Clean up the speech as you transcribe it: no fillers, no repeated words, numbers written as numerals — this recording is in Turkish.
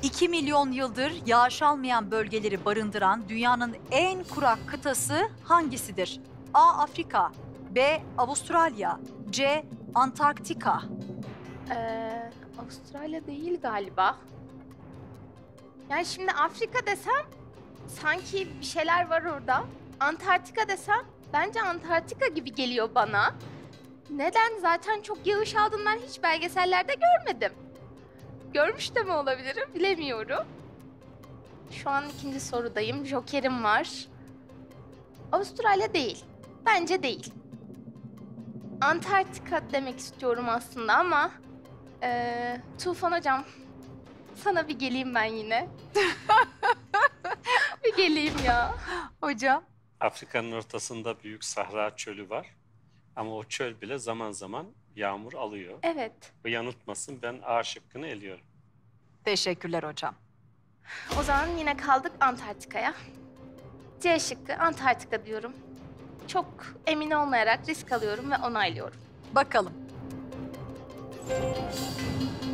2 milyon yıldır yağış almayan bölgeleri barındıran dünyanın en kurak kıtası hangisidir? A. Afrika, B. Avustralya, C. Antarktika. Avustralya değil galiba. Yani şimdi Afrika desem sanki bir şeyler var orada. Antarktika desem bence Antarktika gibi geliyor bana. Neden? Zaten çok yağış aldığını ben hiç belgesellerde görmedim. Görmüş de mi olabilirim bilemiyorum. Şu an ikinci sorudayım. Joker'im var. Avustralya değil. Bence değil. Antarktika demek istiyorum aslında ama... Tufan hocam, sana bir geleyim ben yine. Bir geleyim ya. Hocam? Afrika'nın ortasında büyük Sahra çölü var. Ama o çöl bile zaman zaman yağmur alıyor. Evet. Bu yanıltmasın, ben A şıkkını eliyorum. Teşekkürler hocam. O zaman yine kaldık Antarktika'ya. C şıkkı Antarktika diyorum. Çok emin olmayarak risk alıyorum ve onaylıyorum. Bakalım.